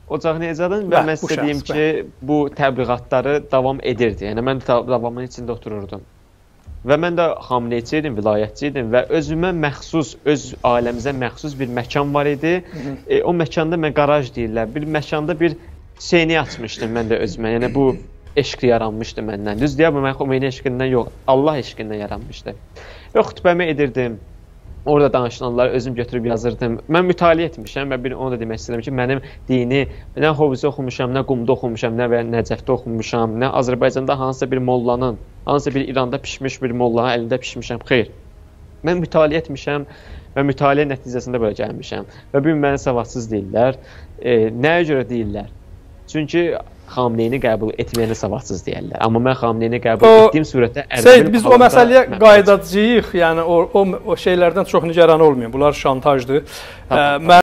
ocağını ecadın və mən sizə deyim ki, bu təbliğatları davam edirdi. Yəni, mən davamının içində otururdum. Və mən də xamiləyçi idim, vilayətçi idim və özümə məxsus, öz ailəmizə məxsus bir məkan var idi. O məkanda mən qaraj deyirlər, bir məkanda bir şeyini açmışdım mən də özümə. Yəni, bu eşq yaranmışdı məndən. Düz deyəm, mən Xomeyni eşqindən yox, Allah eşqindən yaranmışdı. Və xütbəmi edirdim. Orada danışılanları özüm götürüb yazırdım. Mən mütaliə etmişəm və onu da demək istəyirəm ki, mənim dini nə Hovuzda oxumuşam, nə Qumda oxumuşam, nə Nəcəfdə oxumuşam, nə Azərbaycanda hansısa bir mollanın, hansısa bir İranda pişmiş bir mollanın əlində pişmişəm. Xeyr. Mən mütaliə etmişəm və mütaliə nəticəsində belə gəlmişəm. Və bir məni savadsız deyirlər. Nəyə görə deyirlər? Çünki Xamneyni qəbul etməyəni savadsız deyərlər. Amma mən Xamneyni qəbul etdiyim surətdə Seyid, biz o məsələyə qayıdacağıq. Yəni o şeylərdən çox nigaran olmayın. Bunlar şantajdır.